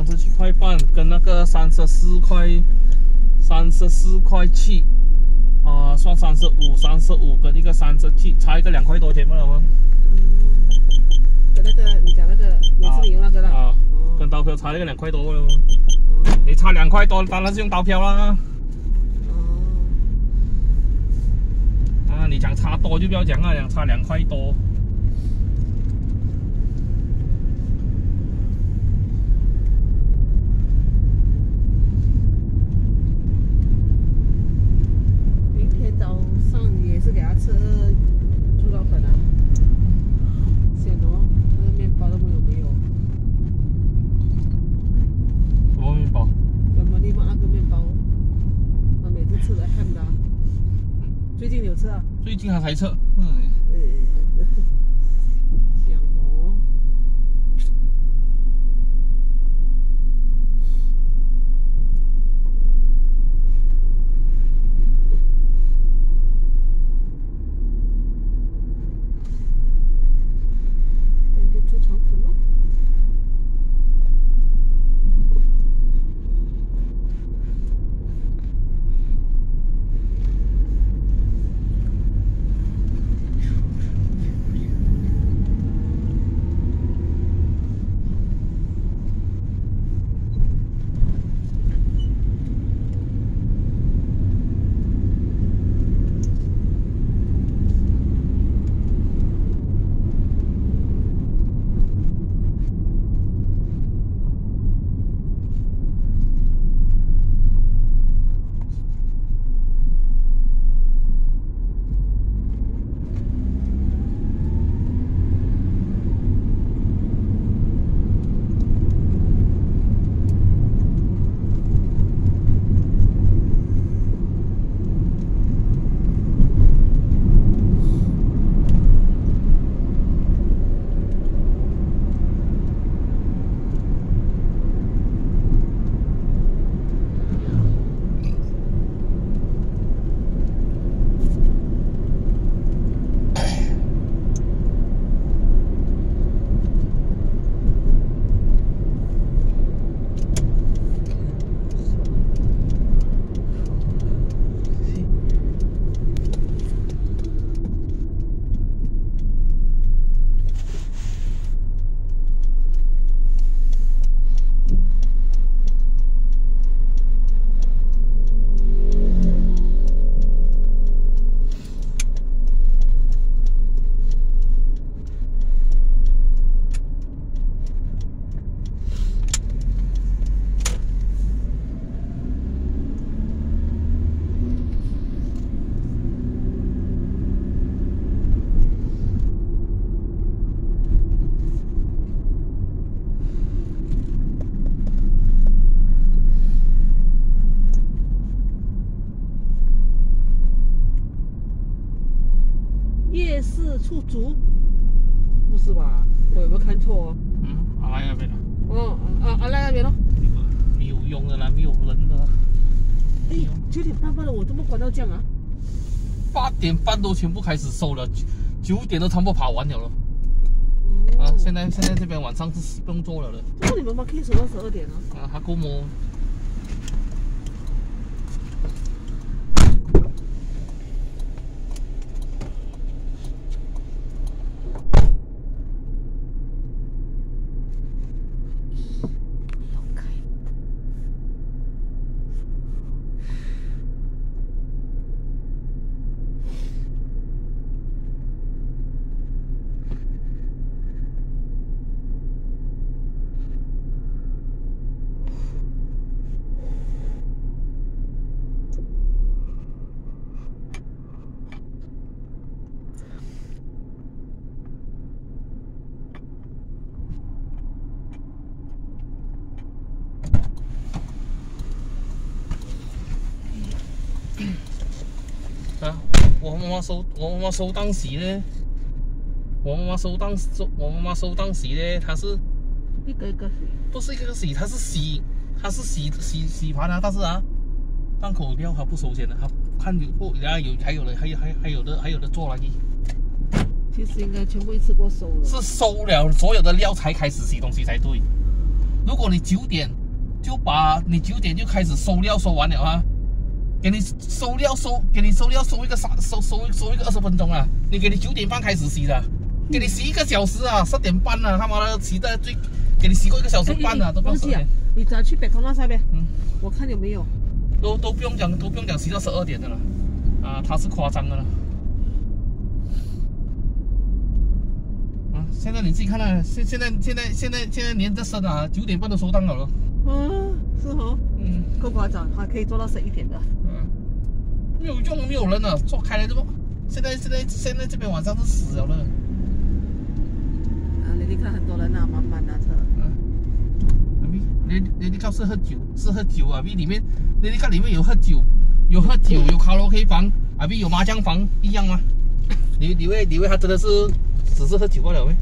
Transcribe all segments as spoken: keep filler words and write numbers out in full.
十七块半，跟那个三十四块，三十四块七，啊、呃，算三十五，三十五跟一个三十七，差一个两块多钱不了吗？ 嗯，跟那个你讲那个每次你用那个啦， 啊， 哦、 跟刀票差一个两块多了吗？哦、你差两块多，当然是用刀票啦。 哦。 啊，你讲差多就不要讲啊，讲差两块多。 早上也是给他吃猪肉粉啊，鲜哦，那个面包都没有没有。 什么面包？ 什么地方那个面包？我每次吃的汉的、啊。最近有吃啊？ 最近他才吃。嗯。 呃，香哦。 猪肠粉咯。夜市出租？不是吧？我有没有看错哦？ 嗯，阿赖那边的。 哦，啊阿赖那边咯。 没有用的啦，没有人的啦。 哎，九点半半了，我怎么关到这样啊？ 八点半都全部开始收了，九点都差不多跑完了了。 哦、 啊，现在现在这边晚上是不用做了的。 那你们妈可以收到十二点啊？ 啊，还够摸。 啊，我妈妈收我妈妈收档时呢，我妈妈收档收我妈妈收档时呢，它是一个一个洗， 不是一个个洗，它是洗，它是洗洗洗盘啊，但是啊，档口料它不收钱的，它看有不，然后有还有的还有还还有的还有的做了， 其实应该全部一次过收了， 是收了所有的料才开始洗东西才对。 如果你九点就把你九点就开始收料收完了啊，给你收料收，给你收料收一个三收收收一个二十分钟啊，你给你九点半开始洗的，给你洗一个小时啊，十点半啊，他妈的洗的最，给你洗过一个小时半啊，都不用十点。 你只要去北康那下边， 嗯， 我看有没有， 都都不用讲，都不用讲洗到十二点的了，啊，他是夸张的了。现在你自己看啊，现现在现在现在现在连着升啊，九点半都收档了。 啊，是哦，嗯，够夸张，还可以做到十一点的。 嗯，没有用，没有人了，做开了这么，现在现在现在这边晚上是死了了。 啊，你你看很多人啊，满满的车。 嗯，你你你看是喝酒，是喝酒啊，比里面你你看里面有喝酒，有喝酒，有卡拉 OK 房，啊比有麻将房一样吗？你你以为你以为他真的是只是喝酒罢了没？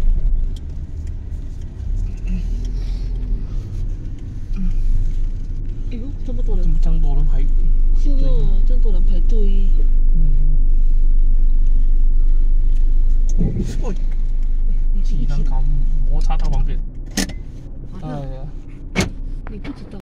哎呦，这么多人， 这么多人排， 是哦，这么多人排队。 嗯。喂，技能卡摩擦到旁边。哎呀， 你不知道。